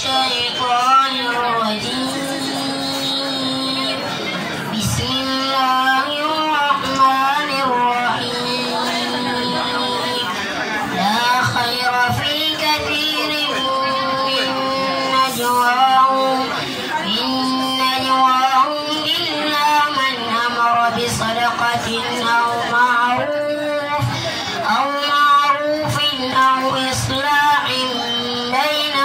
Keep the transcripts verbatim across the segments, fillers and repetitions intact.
الشيطان الرجيم. بسم الله الرحمن الرحيم. لا خير في كثير من نجواهم من نجواهم إلا من أمر بصدقة أو معروف أو معروف أو إصلاح بين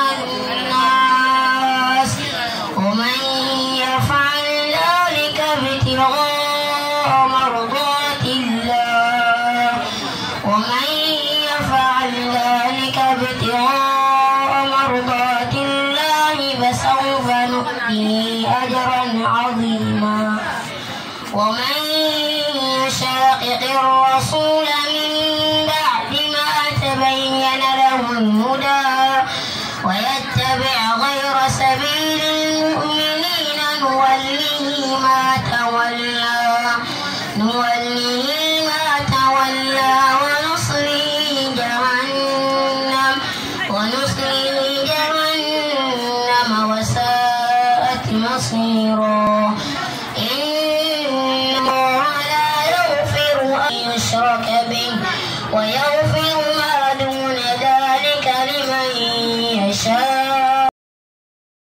الناس ومن يفعل ذلك ابتغاء مرضات الله ومن يفعل ذلك ابتغاء مرضات الله فسوف نؤتيه أجرا عظيما. ومن يشاقق الرسول من بعد ما تبين له الهدى ويتبع غير سبيل المؤمنين نوله ما تولى نوله ما تولى ونصله جهنم ونصله جهنم وساءت مصيرا. إن الله لا يغفر أن يشرك به ويغفر